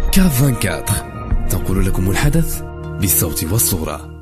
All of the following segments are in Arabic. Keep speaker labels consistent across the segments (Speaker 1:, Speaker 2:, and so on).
Speaker 1: كاف 24 تنقل لكم الحدث بالصوت والصورة.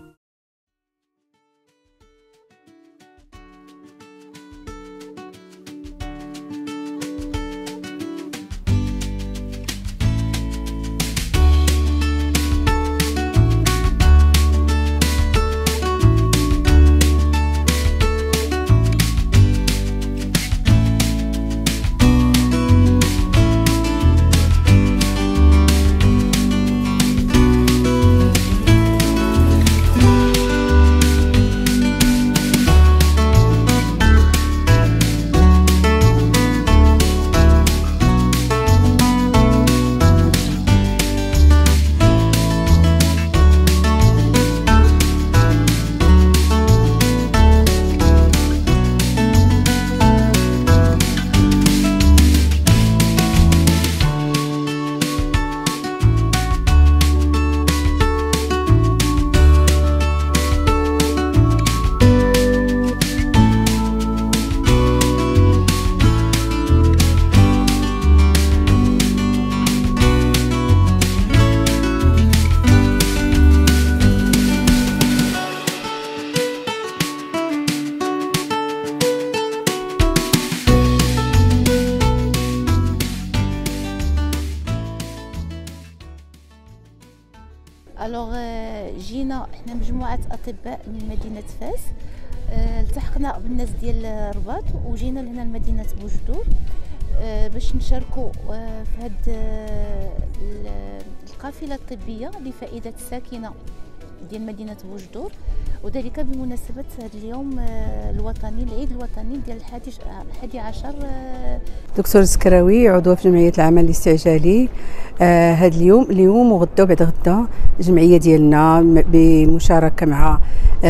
Speaker 2: جينا احنا مجموعه اطباء من مدينه فاس، التحقنا بالناس ديال الرباط وجينا لهنا لمدينه بوجدور باش نشاركوا في هذه القافله الطبيه لفائده الساكنه ديال مدينه بوجدور، وذلك بمناسبه هذا اليوم الوطني، العيد الوطني ديال 11
Speaker 3: دكتور السكراوي، عضوه في جمعيه العمل الاستعجالي. هذا اليوم وغدا وبعد غدا الجمعيه ديالنا بمشاركه مع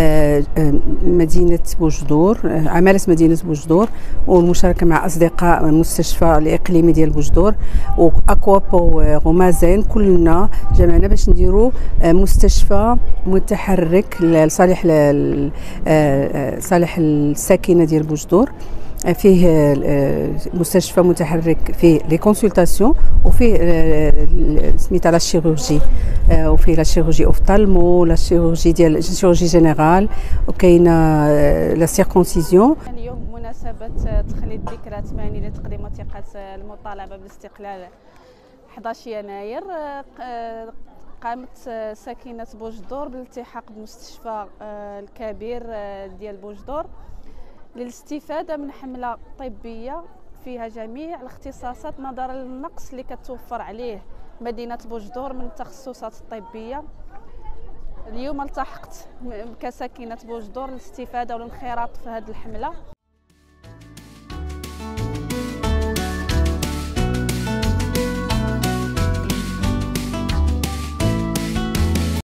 Speaker 3: مدينه بوجدور، عماله مدينه بوجدور، والمشاركه مع اصدقاء المستشفى الاقليمي ديال بوجدور واكوابو ومازين، كلنا جمعنا باش نديروا مستشفى متحرك لصالح صالح الساكنه ديال بوجدور. فيه مستشفى متحرك، فيه لي كونسلطاسيون، وفيه سميتها لا شيروجي، وفيه لا شيروجي اوفتالمو، لا شيروجي ديال الشيروجي جينيرال، وكاينه لا سيركونسيزيون.
Speaker 4: اليوم مناسبه تخليد ذكرى 80 لتقديم وثيقه المطالبه بالاستقلال 11 يناير، قامت ساكنه بوجدور بالالتحاق بمستشفى الكبير ديال بوجدور للاستفاده من حمله طبيه فيها جميع الاختصاصات نظرا للنقص اللي كتوفر عليه مدينه بوجدور من التخصصات الطبيه. اليوم التحقت كساكنه بوجدور للاستفاده والانخراط في هذه الحمله.